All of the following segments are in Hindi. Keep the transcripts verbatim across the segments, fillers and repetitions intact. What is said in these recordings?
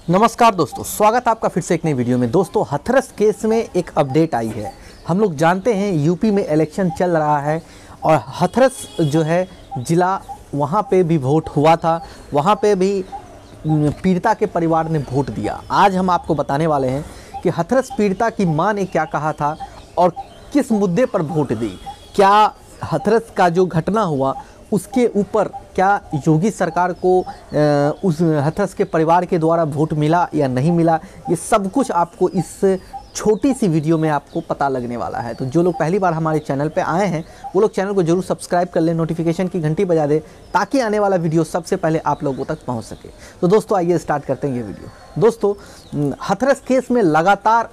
नमस्कार दोस्तों, स्वागत है आपका फिर से एक नई वीडियो में। दोस्तों, हाथरस केस में एक अपडेट आई है। हम लोग जानते हैं यूपी में इलेक्शन चल रहा है और हाथरस जो है ज़िला, वहाँ पे भी वोट हुआ था। वहाँ पे भी पीड़िता के परिवार ने वोट दिया। आज हम आपको बताने वाले हैं कि हाथरस पीड़िता की मां ने क्या कहा था और किस मुद्दे पर वोट दी। क्या हाथरस का जो घटना हुआ उसके ऊपर क्या योगी सरकार को उस हाथरस के परिवार के द्वारा वोट मिला या नहीं मिला, ये सब कुछ आपको इस छोटी सी वीडियो में आपको पता लगने वाला है। तो जो लोग पहली बार हमारे चैनल पे आए हैं वो लोग चैनल को जरूर सब्सक्राइब कर लें, नोटिफिकेशन की घंटी बजा दें ताकि आने वाला वीडियो सबसे पहले आप लोगों तक पहुंच सके। तो दोस्तों आइए स्टार्ट करते हैं ये वीडियो। दोस्तों, हाथरस केस में लगातार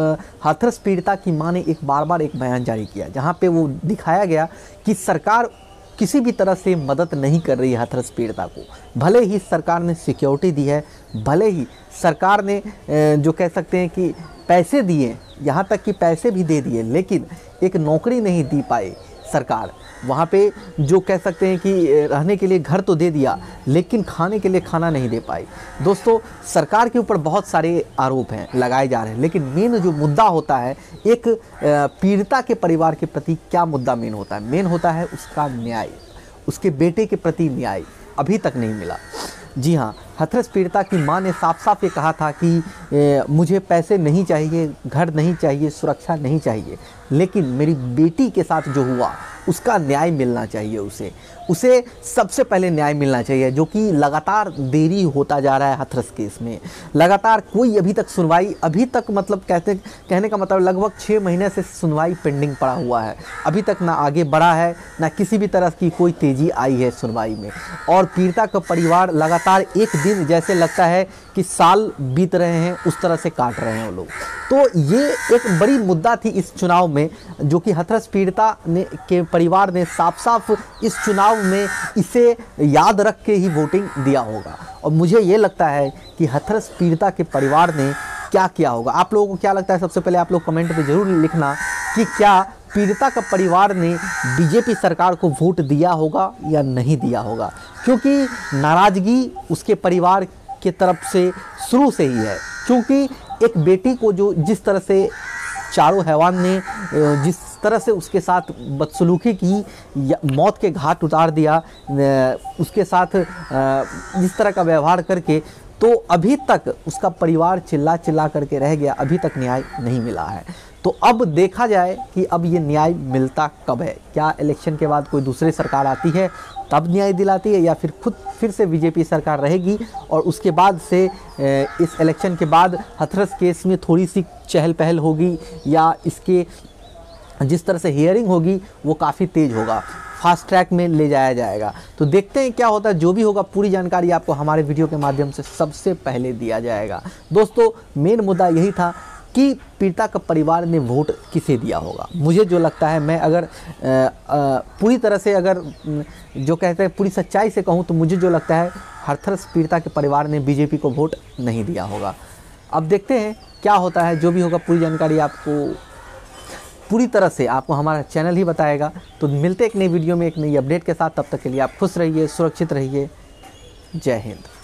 हाथरस पीड़िता की मां ने एक बार बार एक बयान जारी किया जहाँ पे वो दिखाया गया कि सरकार किसी भी तरह से मदद नहीं कर रही है हाथरस पीड़िता को। भले ही सरकार ने सिक्योरिटी दी है, भले ही सरकार ने जो कह सकते हैं कि पैसे दिए, यहाँ तक कि पैसे भी दे दिए, लेकिन एक नौकरी नहीं दी पाई सरकार। वहाँ पे जो कह सकते हैं कि रहने के लिए घर तो दे दिया लेकिन खाने के लिए खाना नहीं दे पाई। दोस्तों, सरकार के ऊपर बहुत सारे आरोप हैं लगाए जा रहे हैं, लेकिन मेन जो मुद्दा होता है एक पीड़िता के परिवार के प्रति क्या मुद्दा मेन होता है? मेन होता है उसका न्याय, उसके बेटे के प्रति न्याय अभी तक नहीं मिला। जी हाँ, हाथरस पीड़िता की मां ने साफ साफ ये कहा था कि ए, मुझे पैसे नहीं चाहिए, घर नहीं चाहिए, सुरक्षा नहीं चाहिए, लेकिन मेरी बेटी के साथ जो हुआ उसका न्याय मिलना चाहिए। उसे उसे सबसे पहले न्याय मिलना चाहिए, जो कि लगातार देरी होता जा रहा है हाथरस केस में। लगातार कोई अभी तक सुनवाई अभी तक मतलब कहते कहने का मतलब लगभग छः महीने से सुनवाई पेंडिंग पड़ा हुआ है। अभी तक ना आगे बढ़ा है, ना किसी भी तरह की कोई तेज़ी आई है सुनवाई में। और पीड़िता का परिवार लगातार एक दिन जैसे लगता है कि साल बीत रहे हैं उस तरह से काट रहे हैं वो लोग। तो ये एक बड़ी मुद्दा थी इस चुनाव में, जो कि हाथरस पीड़िता ने के परिवार ने साफ साफ इस चुनाव में इसे याद रख के ही वोटिंग दिया होगा। और मुझे ये लगता है कि हाथरस पीड़िता के परिवार ने क्या किया होगा। आप लोगों को क्या लगता है? सबसे पहले आप लोग कमेंट में ज़रूर लिखना कि क्या पीड़िता का परिवार ने बीजेपी सरकार को वोट दिया होगा या नहीं दिया होगा, क्योंकि नाराज़गी उसके परिवार के तरफ से शुरू से ही है। क्योंकि एक बेटी को जो जिस तरह से चारों हैवान ने जिस तरह से उसके साथ बदसलूकी की, मौत के घाट उतार दिया, उसके साथ जिस तरह का व्यवहार करके, तो अभी तक उसका परिवार चिल्ला चिल्ला करके रह गया, अभी तक न्याय नहीं मिला है। तो अब देखा जाए कि अब ये न्याय मिलता कब है। क्या इलेक्शन के बाद कोई दूसरी सरकार आती है तब न्याय दिलाती है, या फिर खुद फिर से बीजेपी सरकार रहेगी और उसके बाद से इस इलेक्शन के बाद हाथरस केस में थोड़ी सी चहल पहल होगी, या इसके जिस तरह से हियरिंग होगी वो काफ़ी तेज़ होगा, फास्ट ट्रैक में ले जाया जाएगा। तो देखते हैं क्या होता है। जो भी होगा पूरी जानकारी आपको हमारे वीडियो के माध्यम से सबसे पहले दिया जाएगा। दोस्तों, मेन मुद्दा यही था कि पीड़िता का परिवार ने वोट किसे दिया होगा। मुझे जो लगता है, मैं अगर आ, आ, पूरी तरह से अगर जो कहते हैं पूरी सच्चाई से कहूँ तो मुझे जो लगता है हाथरस पीड़िता के परिवार ने बीजेपी को वोट नहीं दिया होगा। अब देखते हैं क्या होता है। जो भी होगा पूरी जानकारी आपको पूरी तरह से आपको हमारा चैनल ही बताएगा। तो मिलते एक नई वीडियो में एक नई अपडेट के साथ। तब तक के लिए आप खुश रहिए, सुरक्षित रहिए। जय हिंद।